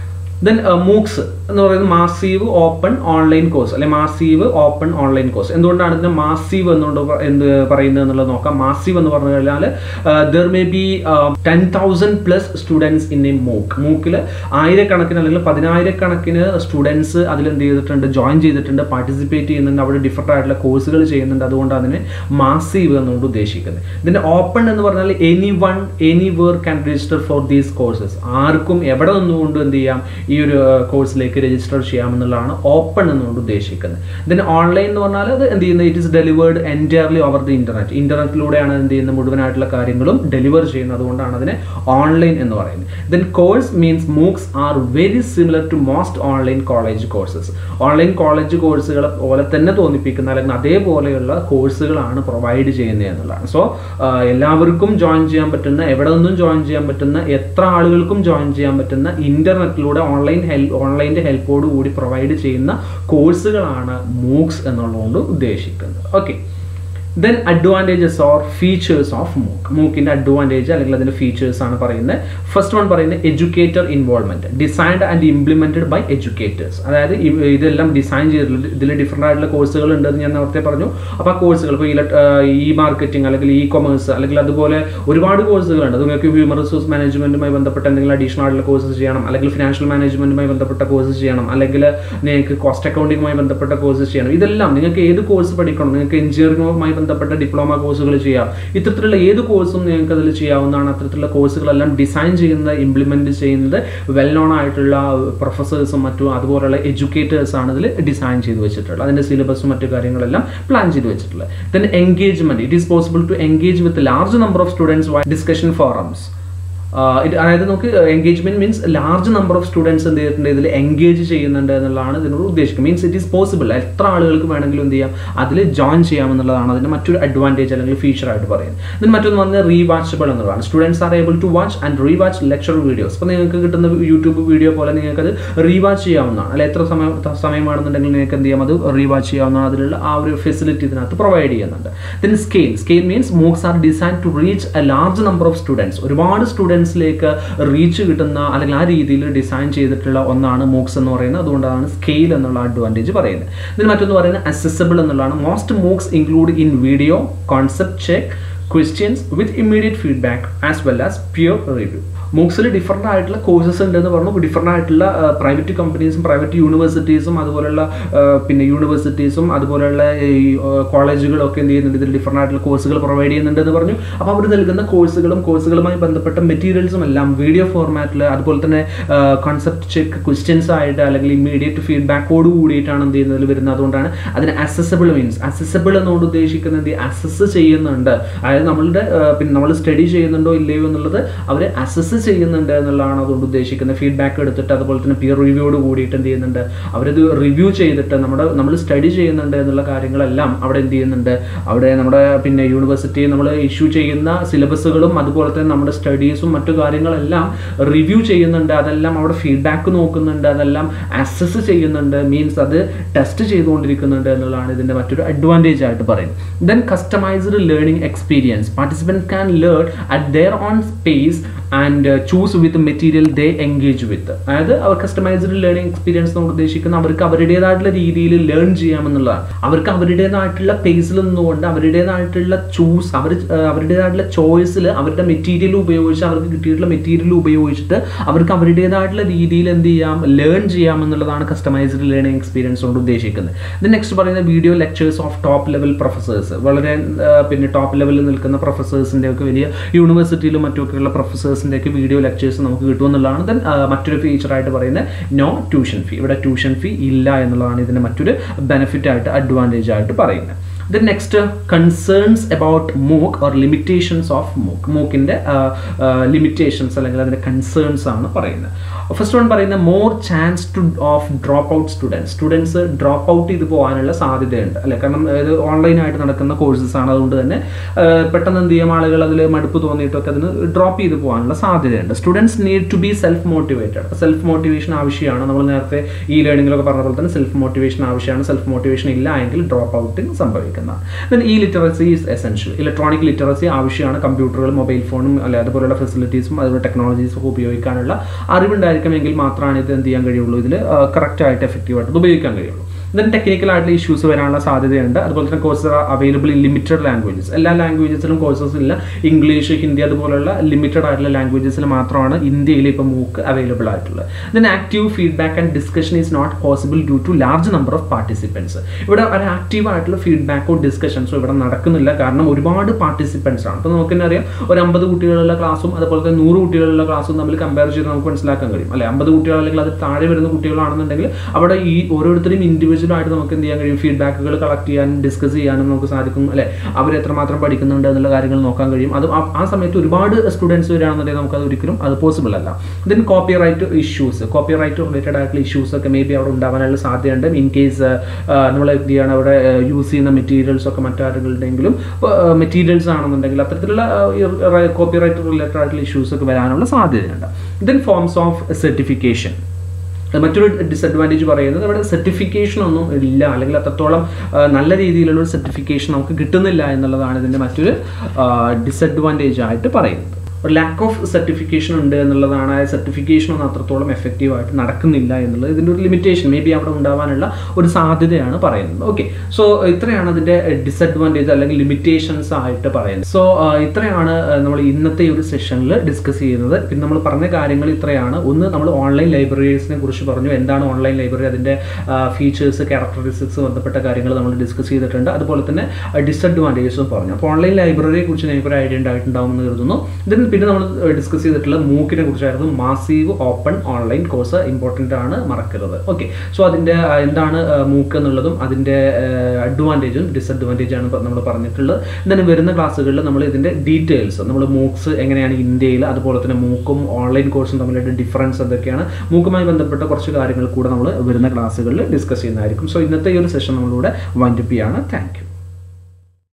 ദെൻ മൂക്സ് എന്ന് പറയുന്നത് മാസീവ് ഓപ്പൺ ഓൺലൈൻ കോഴ്സ് അല്ലെ മാസീവ് ഓപ്പൺ ഓൺലൈൻ കോഴ്സ്. എന്തുകൊണ്ടാണ് ഇതിനെ മാസീവ് എന്നുകൊണ്ട് എന്ത് പറയുന്നത് എന്നുള്ളത് നോക്കാം. മാസീവ് എന്ന് പറഞ്ഞു കഴിഞ്ഞാൽ there may be ten thousand plus students in a MOOC. മൂക്കിൽ ആയിരക്കണക്കിന് അല്ലെങ്കിൽ പതിനായിരക്കണക്കിന് സ്റ്റുഡൻസ് അതിൽ എന്ത് ചെയ്തിട്ടുണ്ട്, ജോയിൻ ചെയ്തിട്ടുണ്ട്, പാർട്ടിസിപ്പേറ്റ് ചെയ്യുന്നുണ്ട്, അവിടെ ഡിഫറെൻ്റ് ആയിട്ടുള്ള കോഴ്സുകൾ ചെയ്യുന്നുണ്ട്. അതുകൊണ്ട് അതിനെ മാസീവ് എന്നുകൊണ്ട് ഉദ്ദേശിക്കുന്നത്. ഇതിന്റെ ഓപ്പൺ എന്ന് പറഞ്ഞാൽ anyone anywhere can register for these courses. ആർക്കും എവിടെ നിന്നുകൊണ്ട് എന്ത് ചെയ്യാം, ഈ ഒരു കോഴ്സിലേക്ക് രജിസ്റ്റർ ചെയ്യാമെന്നുള്ളതാണ് ഓപ്പൺ എന്നുകൊണ്ട് ഉദ്ദേശിക്കുന്നത്. ഇതിന് ഓൺലൈൻ എന്ന് പറഞ്ഞാൽ അത് എന്ത് ചെയ്യുന്നത്, it is delivered entirely over the internet. ഇന്റർനെറ്റിലൂടെയാണ് എന്ത് ചെയ്യുന്നത്, മുഴുവനായിട്ടുള്ള കാര്യങ്ങളും ഡെലിവർ ചെയ്യുന്നത്. അതുകൊണ്ടാണ് അതിനെ ഓൺലൈൻ എന്ന് പറയുന്നത്. Then course means MOOCs are very similar to most online college courses. Online college കോഴ്സുകളെ പോലെ തന്നെ തോന്നിപ്പിക്കുന്ന അല്ലെങ്കിൽ അതേപോലെയുള്ള കോഴ്സുകളാണ് പ്രൊവൈഡ് ചെയ്യുന്നത് എന്നുള്ളതാണ്. സോ എല്ലാവർക്കും ജോയിൻ ചെയ്യാൻ പറ്റുന്ന, എവിടെ നിന്നും ജോയിൻ ചെയ്യാൻ പറ്റുന്ന, എത്ര ആളുകൾക്കും ജോയിൻ ചെയ്യാൻ പറ്റുന്ന, ഇന്റർനെറ്റിലൂടെ ഓൺലൈൻ ഹെൽപ്പ് ഓൺലൈൻ്റെ ഹെൽപ്പോട് കൂടി പ്രൊവൈഡ് ചെയ്യുന്ന കോഴ്സുകളാണ് മൂക്സ് എന്നുള്ളതുകൊണ്ട് ഉദ്ദേശിക്കുന്നത്. Okay, Then advantages or features of MOOC. MOOC in advantage അല്ലെങ്കിൽ അതിന്റെ features ആണ് പറയുന്നത്. ഫസ്റ്റ് വൺ പറയുന്നത് educator involvement, designed and implemented by educators. അതായത് ഇതെല്ലാം ഡിസൈൻ ചെയ്തിട്ടുള്ള ഇതിൽ ഡിഫറെന്റ് ആയിട്ടുള്ള കോഴ്സുകൾ ഉണ്ടെന്ന് ഞാൻ നേരത്തെ പറഞ്ഞു. അപ്പോൾ ആ കോഴ്സുകൾ ഇപ്പോൾ ഇ മാർക്കറ്റിംഗ് അല്ലെങ്കിൽ ഇ കൊമേഴ്സ് അല്ലെങ്കിൽ അതുപോലെ ഒരുപാട് കോഴ്സുകളുണ്ട്. നിങ്ങൾക്ക് ഹ്യൂമൻ റിസോഴ്സ് മാനേജ്മെന്റുമായി ബന്ധപ്പെട്ട എന്തെങ്കിലും അഡീഷണൽ ആയിട്ടുള്ള കോഴ്സസ് ചെയ്യണം, അല്ലെങ്കിൽ ഫിനാൻഷ്യൽ മാനേജ്മെന്റുമായി ബന്ധപ്പെട്ട കോഴ്സസ് ചെയ്യണം, അല്ലെങ്കിൽ നിങ്ങൾക്ക് കോസ്റ്റ് അക്കൗണ്ടിങ്ങുമായി ബന്ധപ്പെട്ട കോഴ്സസ് ചെയ്യണം. ഇതെല്ലാം നിങ്ങൾക്ക് ഏത് കോഴ്സ് പഠിക്കണം, നിങ്ങൾക്ക് എഞ്ചിനീയറിംഗുമായി ബന്ധപ്പെട്ട ഡിപ്ലോമ കോഴ്സുകൾ ചെയ്യാം. ഇത്തരത്തിലുള്ള ഏത് കോഴ്സും നിങ്ങൾക്ക് അതിൽ ചെയ്യാവുന്നതാണ്. അത്തരത്തിലുള്ള കോഴ്സുകളെല്ലാം ഡിസൈൻ ചെയ്യുന്നത്, ഇംപ്ലിമെന്റ് ചെയ്യുന്നത് വെൽ നോൺ ആയിട്ടുള്ള പ്രൊഫസേഴ്സും മറ്റും അതുപോലെയുള്ള എഡ്യൂക്കേറ്റേഴ്സ് ആണ് ഇതിൽ ഡിസൈൻ ചെയ്ത് വെച്ചിട്ടുള്ളത്. അതിന്റെ സിലബസും മറ്റു കാര്യങ്ങളെല്ലാം പ്ലാൻ ചെയ്ത് വെച്ചിട്ടുള്ളത്. Then engagement, it is possible to engage with large number of students via discussion forums. അതായത് നമുക്ക് engagement means large number of students എന്ത് ചെയ്തിട്ടുണ്ട് ഇതിൽ എൻഗേജ് ചെയ്യുന്നുണ്ട് എന്നുള്ളതാണ് ഇതിനോട് ഉദ്ദേശിക്കുന്നത്. മീൻസ് ഇറ്റ് ഈസ് പോസിബിൾ, എത്ര ആളുകൾക്ക് വേണമെങ്കിലും എന്ത് ചെയ്യാം അതിൽ ജോയിൻ ചെയ്യാമെന്നുള്ളതാണ് അതിന്റെ മറ്റൊരു അഡ്വാൻറ്റേജ് അല്ലെങ്കിൽ ഫീച്ചർ ആയിട്ട് പറയുന്നത്. ഇതിന് മറ്റൊന്ന് വന്ന് റീവാച്ചബിൾ എന്നുള്ളതാണ്. Students are able to watch and rewatch lecture videos. അപ്പോൾ നിങ്ങൾക്ക് കിട്ടുന്ന യൂട്യൂബ് വീഡിയോ പോലെ നിങ്ങൾക്ക് അത് റീവാച്ച് ചെയ്യാവുന്നതാണ്. അല്ലെ എത്ര സമയം സമയമാണെന്നുണ്ടെങ്കിൽ നിങ്ങൾക്ക് എന്ത് ചെയ്യാം അത് റീവാച്ച് ചെയ്യാവുന്നതാണ്. അതിലുള്ള ആ ഒരു ഫെസിലിറ്റി ഇതിനകത്ത് പ്രൊവൈഡ് ചെയ്യുന്നുണ്ട്. Then scale, scale means MOOCs are design to reach a large number of students. ഒരുപാട് സ്റ്റുഡൻസിലേക്ക് റീച്ച് കിട്ടുന്ന അല്ലെങ്കിൽ ആ രീതിയിൽ ഡിസൈൻ ചെയ്തിട്ടുള്ള ഒന്നാണ് MOOCs എന്ന് പറയുന്നത്. അതുകൊണ്ടാണ് സ്കെയിൽ എന്നുള്ള അഡ്വാൻറ്റേജ് പറയുന്നത്. ഇതിന് മറ്റൊന്ന് പറയുന്നത് അക്സസിബിൾ എന്നുള്ളതാണ്. Most MOOCs include in video, concept check, questions with immediate feedback as well as peer review. MOOCസിൽ ഡിഫറെൻ്റ് ആയിട്ടുള്ള കോഴ്സസ് ഉണ്ടെന്ന് പറഞ്ഞു. ഡിഫറെൻ്റ് ആയിട്ടുള്ള പ്രൈവറ്റ് കമ്പനീസും പ്രൈവറ്റ് യൂണിവേഴ്സിറ്റീസും അതുപോലെയുള്ള പിന്നെ യൂണിവേഴ്സിറ്റീസും അതുപോലെയുള്ള ഈ കോളേജുകളൊക്കെ എന്ത് ചെയ്യുന്നുണ്ട് ഇതിൽ ഡിഫറെൻ്റ് ആയിട്ടുള്ള കോഴ്സുകൾ പ്രൊവൈഡ് ചെയ്യുന്നുണ്ടെന്ന് പറഞ്ഞു. അപ്പോൾ അവർ നൽകുന്ന കോഴ്സുകളും കോഴ്സുകളുമായി ബന്ധപ്പെട്ട മെറ്റീരിയൽസും എല്ലാം വീഡിയോ ഫോർമാറ്റിൽ അതുപോലെ തന്നെ കോൺസെപ്റ്റ് ചെക്ക് ക്വസ്റ്റ്യൻസ് ആയിട്ട് അല്ലെങ്കിൽ ഇമ്മീഡിയറ്റ് ഫീഡ്ബാക്കോട് കൂടിയിട്ടാണ് എന്ത് ചെയ്യുന്നതിൽ വരുന്നത്. അതുകൊണ്ടാണ് അതിന് അക്സസിബിൾ മീൻസ് അക്സസിബിൾ എന്നോട് ഉദ്ദേശിക്കുന്നത് എന്ത് അക്സസ് ചെയ്യുന്നുണ്ട്. അതായത് നമ്മളുടെ പിന്നെ നമ്മൾ സ്റ്റഡി ചെയ്യുന്നുണ്ടോ ഇല്ലയോ എന്നുള്ളത് അവർ അക്സസ് ചെയ്യുന്നുണ്ട് എന്നുള്ളതാണ് അതുകൊണ്ട് ഉദ്ദേശിക്കുന്നത്. ഫീഡ്ബാക്ക് എടുത്തിട്ട് അതുപോലെ തന്നെ പിയർ റിവ്യൂയോട് കൂടിയിട്ട് എന്ത് ചെയ്യുന്നുണ്ട് അവരത് റിവ്യൂ ചെയ്തിട്ട് നമ്മുടെ നമ്മൾ സ്റ്റഡി ചെയ്യുന്നുണ്ട് എന്നുള്ള കാര്യങ്ങളെല്ലാം അവിടെ എന്ത് ചെയ്യുന്നുണ്ട് അവിടെ നമ്മുടെ പിന്നെ യൂണിവേഴ്സിറ്റി നമ്മൾ ഇഷ്യൂ ചെയ്യുന്ന സിലബസുകളും അതുപോലെ തന്നെ നമ്മുടെ സ്റ്റഡീസും മറ്റു കാര്യങ്ങളെല്ലാം റിവ്യൂ ചെയ്യുന്നുണ്ട്. അതെല്ലാം അവിടെ ഫീഡ്ബാക്ക് നോക്കുന്നുണ്ട്, അതെല്ലാം അസസ് ചെയ്യുന്നുണ്ട്. മീൻസ് അത് ടെസ്റ്റ് ചെയ്തുകൊണ്ടിരിക്കുന്നുണ്ട് എന്നുള്ളതാണ് ഇതിൻ്റെ മറ്റൊരു അഡ്വാൻറ്റേജ് ആയിട്ട് പറയുന്നത്. Then customized learning experience, participant can learn at their own space and choose with material they engage with. അതായത് അവർ കസ്റ്റമൈസ്ഡ് ലേണിംഗ് എക്സ്പീരിയൻസ് നമ്മൾ ഉദ്ദേശിക്കുന്ന അവർക്ക് അവരുടേതായിട്ടുള്ള രീതിയിൽ ലേൺ ചെയ്യാമെന്നുള്ളതാണ്. അവർക്ക് അവരുടേതായിട്ടുള്ള പേസിൽ നിന്നുകൊണ്ട് അവരുടേതായിട്ടുള്ള ചൂസ് അവർ അവരുടേതായിട്ടുള്ള ചോയ്സിൽ അവരുടെ മെറ്റീരിയൽ ഉപയോഗിച്ച് അവർക്ക് കിട്ടിയിട്ടുള്ള മെറ്റീരിയൽ ഉപയോഗിച്ചിട്ട് അവർക്ക് അവരുടേതായിട്ടുള്ള രീതിയിൽ എന്ത് ചെയ്യാം ലേൺ ചെയ്യാമെന്നുള്ളതാണ് കസ്റ്റമൈസ്ഡ് ലേണിംഗ് എക്സ്പീരിയൻസ് കൊണ്ട് ഉദ്ദേശിക്കുന്നത്. ഇത് നെക്സ്റ്റ് പറയുന്നത് video lectures of top level professors. വളരെ പിന്നെ ടോപ്പ് ലെവലിൽ നിൽക്കുന്ന പ്രൊഫസേഴ്സിൻ്റെ ഒക്കെ വലിയ യൂണിവേഴ്സിറ്റിയിലും മറ്റുമൊക്കെയുള്ള പ്രൊഫസേഴ്സിൻ്റെ ഒക്കെ വീഡിയോ ലെക്ചേഴ്സ് നമുക്ക് കിട്ടുമെന്നുള്ളതാണ്. ദെൻ മറ്റൊരു ഫീച്ചറായിട്ട് പറയുന്നത് നോ ട്യൂഷൻ ഫീ. ഇവിടെ ട്യൂഷൻ ഫീ ഇല്ല എന്നുള്ളതാണ് ഇതിൻ്റെ മറ്റൊരു ബെനിഫിറ്റ് ആയിട്ട് അഡ്വാൻറ്റേജ് ആയിട്ട് പറയുന്നത്. Then next uh, concerns about MOOC or limitations of MOOC. MOOCിൻ്റെ limitations അല്ലെങ്കിൽ അതിൻ്റെ കൺസേൺസ് ആണ് പറയുന്നത്. ഫസ്റ്റ് വൺ പറയുന്നത് more chance to of drop out students. Students drop out ചെയ്ത് പോകാനുള്ള സാധ്യതയുണ്ട് അല്ലെ. കാരണം ഇത് ഓൺലൈനായിട്ട് നടക്കുന്ന കോഴ്സസ് ആണ്. അതുകൊണ്ട് തന്നെ പെട്ടെന്ന് എന്ത് ചെയ്യും ആളുകൾ അതിൽ മടുപ്പ് തോന്നിയിട്ടൊക്കെ അതിന് ഡ്രോപ്പ് ചെയ്ത് പോകാനുള്ള സാധ്യതയുണ്ട്. Students need to be self motivated. Self motivation ആവശ്യമാണ്. നമ്മൾ നേരത്തെ ഈ ലേണിങ്ങിലൊക്കെ പറഞ്ഞ പോലെ തന്നെ സെൽഫ് മോട്ടിവേഷൻ ആവശ്യമാണ്. സെൽഫ് മോട്ടിവേഷൻ ഇല്ല എങ്കിൽ ഡ്രോപ്പ് ഔട്ടിങ് സംഭവിക്കും. ഈ literacy is essential. Electronic literacy ആവശ്യമാണ്. കമ്പ്യൂട്ടറുകൾ മൊബൈൽ ഫോണും അല്ലെ അതുപോലുള്ള ഫെസിലിറ്റീസും അതുപോലെ ടെക്നോളജീസും ഒക്കെ ഉപയോഗിക്കാനുള്ള അറിവുണ്ടായിരിക്കുമെങ്കിൽ മാത്രമാണ് ഇത് എന്ത് ചെയ്യാൻ കഴിയുള്ളൂ ഇതിൽ കറക്റ്റായിട്ട് എഫക്റ്റീവായിട്ട് ഉപയോഗിക്കാൻ കഴിയുള്ളൂ. ദെൻ ടെക്നിക്കൽ ആയിട്ടുള്ള ഇഷ്യൂസ് വരാനുള്ള സാധ്യതയുണ്ട്. അതുപോലെ തന്നെ courses available in limited languages. എല്ലാ ലാംഗ്വേജസിലും കോഴ്സസ് ഇല്ല. ഇംഗ്ലീഷ്, ഹിന്ദി അതുപോലുള്ള ലിമിറ്റഡ് ആയിട്ടുള്ള ലാംഗ്വേജസിൽ മാത്രമാണ് ഇന്ത്യയിൽ ഇപ്പോൾ മൂക്ക് അവൈലബിൾ ആയിട്ടുള്ളത്. Then active feedback and discussion is not possible due to large number of participants. ഇവിടെ ഒരു ആക്റ്റീവ് ആയിട്ടുള്ള ഫീഡ്ബാക്കോ ഡിസ്കഷൻസോ ഇവിടെ നടക്കുന്നില്ല. കാരണം ഒരുപാട് പാർട്ടിസിപ്പൻസ് ആണ്. അപ്പോൾ നമുക്ക് തന്നെ അറിയാം ഒരു അമ്പത് കുട്ടികളുള്ള ക്ലാസ്സും അതുപോലെ തന്നെ നൂറ് കുട്ടികളുള്ള ക്ലാസ്സും തമ്മിൽ കമ്പയർ ചെയ്ത് നമുക്ക് മനസ്സിലാക്കാൻ കഴിയും അല്ലെ. അമ്പത് കുട്ടികൾ അല്ലെങ്കിൽ അത് താഴെ വരുന്ന കുട്ടികളാണെന്നുണ്ടെങ്കിൽ അവിടെ ഈ ഓരോരുത്തരും ഇൻഡിവിജ്വൽ ആയിട്ട് നമുക്ക് എന്ത് ചെയ്യാൻ കഴിയും ഫീഡ്ബാക്കുകൾ കളക്ട് ചെയ്യാനും ഡിസ്കസ് ചെയ്യാനും നമുക്ക് സാധിക്കും അല്ലെ. അവർ എത്രമാത്രം പഠിക്കുന്നുണ്ട് എന്നുള്ള കാര്യങ്ങൾ നോക്കാൻ കഴിയും. അത് ആ സമയത്ത് ഒരുപാട് സ്റ്റുഡൻസ് വരികയാണെന്നുണ്ടെങ്കിൽ നമുക്ക് അത് ഒരിക്കലും അത് പോസിബിൾ അല്ല. Then copyright issues, copyright related ആയിട്ടുള്ള ഇഷ്യൂസ് ഒക്കെ മേ ബി അവിടെ ഉണ്ടാവാനുള്ള സാധ്യതയുണ്ട്. ഇൻ കേസ് നമ്മൾ എന്ത് ചെയ്യാണ് അവിടെ യൂസ് ചെയ്യുന്ന മെറ്റീരിയൽസ് ഒക്കെ മറ്റാരുകളുടെയെങ്കിലും മെറ്റീരിയൽസ് ആണെന്നുണ്ടെങ്കിൽ അത്തരത്തിലുള്ള കോപ്പി റൈറ്റ് റിലേറ്റഡ് ആയിട്ടുള്ള ഇഷ്യൂസ് ഒക്കെ വരാനുള്ള സാധ്യതയുണ്ട്. Then forms of certification. മറ്റൊരു ഡിസഡ്വാൻറ്റേജ് പറയുന്നത് അവിടെ സർട്ടിഫിക്കേഷൻ ഒന്നും ഇല്ല, അല്ലെങ്കിൽ അത്രത്തോളം നല്ല രീതിയിലുള്ള ഒരു സർട്ടിഫിക്കേഷൻ നമുക്ക് കിട്ടുന്നില്ല എന്നുള്ളതാണ് ഇതിൻ്റെ മറ്റൊരു ഡിസഡ്വാൻറ്റേജ് ആയിട്ട് പറയുന്നത്. ഒരു ലാക്ക് ഓഫ് സർട്ടിഫിക്കേഷൻ ഉണ്ട് എന്നുള്ളതാണ്. ആ സർട്ടിഫിക്കേഷൻ ഒന്നും അത്രത്തോളം എഫക്റ്റീവായിട്ട് നടക്കുന്നില്ല എന്നുള്ളത് ഇതിൻ്റെ ഒരു ലിമിറ്റേഷൻ മേ ബി അവിടെ ഉണ്ടാവാനുള്ള ഒരു സാധ്യതയാണ് പറയുന്നത്. ഓക്കെ, സോ ഇത്രയാണ് അതിൻ്റെ ഡിസഡ്വാൻറ്റേജ് അല്ലെങ്കിൽ ലിമിറ്റേഷൻസ് ആയിട്ട് പറയുന്നത്. സോ ഇത്രയാണ് നമ്മൾ ഇന്നത്തെ ഒരു സെഷനിൽ ഡിസ്കസ് ചെയ്യുന്നത്. പിന്നെ നമ്മൾ പറഞ്ഞ കാര്യങ്ങൾ ഇത്രയാണ്. ഒന്ന്, നമ്മൾ ഓൺലൈൻ ലൈബ്രറീസിനെ കുറിച്ച് പറഞ്ഞു, എന്താണ് ഓൺലൈൻ ലൈബ്രറി, അതിൻ്റെ ഫീച്ചേഴ്സ്, ക്യാരക്ടറിസ്റ്റിക്സ് ബന്ധപ്പെട്ട കാര്യങ്ങൾ നമ്മൾ ഡിസ്കസ് ചെയ്തിട്ടുണ്ട്. അതുപോലെ തന്നെ ഡിസഡ്വാൻറ്റേജസും പറഞ്ഞു. അപ്പോൾ ഓൺലൈൻ ലൈബ്രറിയെ കുറിച്ച് നിങ്ങൾക്ക് ഒരു ഐഡിയ ഉണ്ടായിട്ടുണ്ടാവുമെന്ന് കരുതുന്നു. ഇതിന് പിന്നെ നമ്മൾ ഡിസ്കസ് ചെയ്തിട്ടുള്ള മൂക്കിനെ കുറിച്ചായിരുന്നു. Massive open online course important ആണ്, മറക്കരുത്. ഓക്കെ, സോ അതിൻ്റെ എന്താണ് മൂക്ക് എന്നുള്ളതും അതിൻ്റെ അഡ്വാൻറ്റേജും ഡിസഡ്വാൻറ്റേജ് ആണ് നമ്മൾ പറഞ്ഞിട്ടുള്ളത്. ഇതിന് വരുന്ന ക്ലാസ്സുകളിൽ നമ്മൾ ഇതിൻ്റെ ഡീറ്റെയിൽസ്, നമ്മൾ മൂക്സ് എങ്ങനെയാണ് ഇന്ത്യയിൽ, അതുപോലെ തന്നെ മൂക്കും ഓൺലൈൻ കോഴ്സും തമ്മിലുള്ള ഡിഫറൻസ് എന്തൊക്കെയാണ്, മൂക്കുമായി ബന്ധപ്പെട്ട കുറച്ച് കാര്യങ്ങൾ കൂടെ നമ്മൾ വരുന്ന ക്ലാസ്സുകളിൽ ഡിസ്കസ് ചെയ്യുന്നതായിരിക്കും. സോ ഇന്നത്തെ ഈ ഒരു സെഷൻ നമ്മളിവിടെ വൈൻഡപ്പ് ചെയ്യാണ്. Thank U.